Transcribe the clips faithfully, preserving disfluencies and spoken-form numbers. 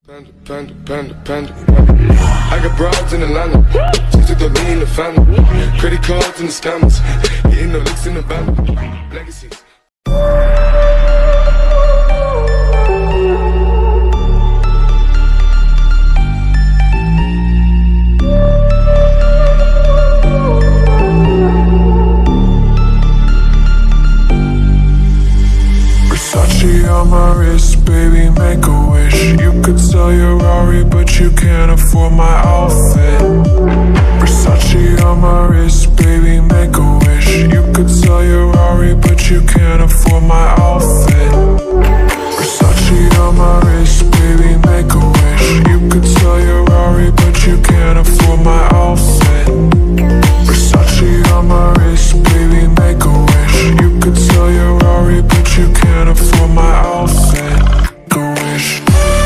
Panda, panda, panda, panda. I got broads in Atlanta. Just took the lean in the family. Credit cards and the scammers. Hitting the licks in the band. Legacies. On my wrist, baby, make a wish. You could sell your Rari, but you can't afford my outfit. Versace on my wrist, baby, make a wish. You could sell your Rari, but you can't afford my outfit. Versace on my wrist, baby, make a wish. You could sell your Rari, but you can't afford my outfit. Versace on my wrist, baby, make a wish. You could sell your Rari, but you can't afford my outfit. Go wish.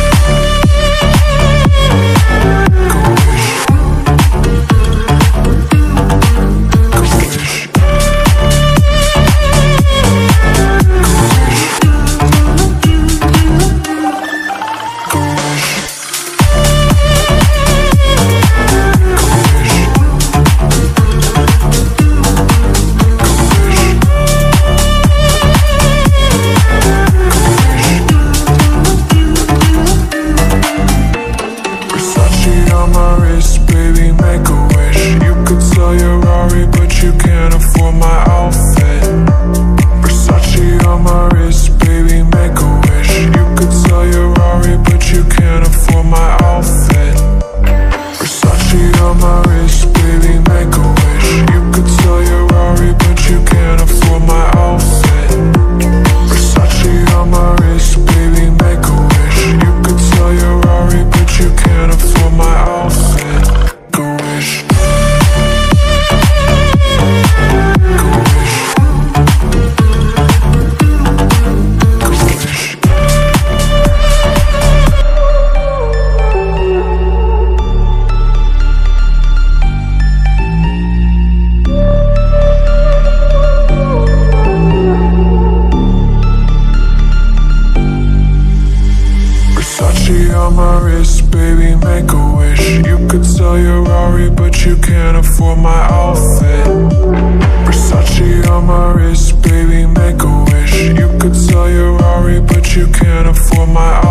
Go wish. Go wish. On my wrist, baby, make a wish. You could sell your Rari, but you can't afford my outfit. Versace on my wrist, baby, make a wish. You could sell your Rari, but you can't afford my outfit.